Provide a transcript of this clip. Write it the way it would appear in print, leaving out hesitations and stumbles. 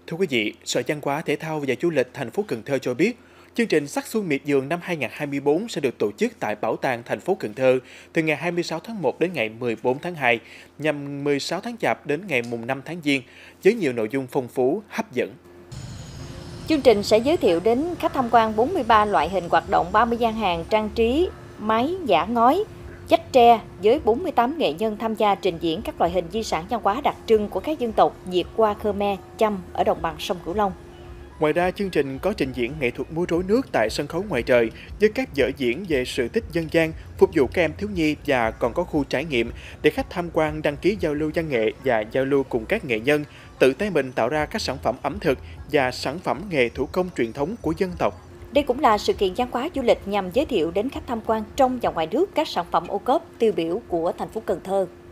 Thưa quý vị, Sở Văn hóa Thể thao và Du lịch thành phố Cần Thơ cho biết, chương trình Sắc xuân miệt vườn năm 2024 sẽ được tổ chức tại Bảo tàng thành phố Cần Thơ từ ngày 26 tháng 1 đến ngày 14 tháng 2, nhằm 16 tháng Chạp đến ngày mùng 5 tháng Giêng, với nhiều nội dung phong phú, hấp dẫn. Chương trình sẽ giới thiệu đến khách tham quan 43 loại hình hoạt động, 30 gian hàng trang trí, máy giả ngói, chách tre với 48 nghệ nhân tham gia trình diễn các loại hình di sản văn hóa đặc trưng của các dân tộc Việt, Hoa, Khmer, Chăm ở đồng bằng sông Cửu Long. Ngoài ra, chương trình có trình diễn nghệ thuật múa rối nước tại sân khấu ngoài trời với các vở diễn về sự tích dân gian, phục vụ các em thiếu nhi và còn có khu trải nghiệm để khách tham quan đăng ký giao lưu văn nghệ và giao lưu cùng các nghệ nhân, tự tay mình tạo ra các sản phẩm ẩm thực và sản phẩm nghề thủ công truyền thống của dân tộc. Đây cũng là sự kiện văn hóa du lịch nhằm giới thiệu đến khách tham quan trong và ngoài nước các sản phẩm ô cốp tiêu biểu của thành phố Cần Thơ.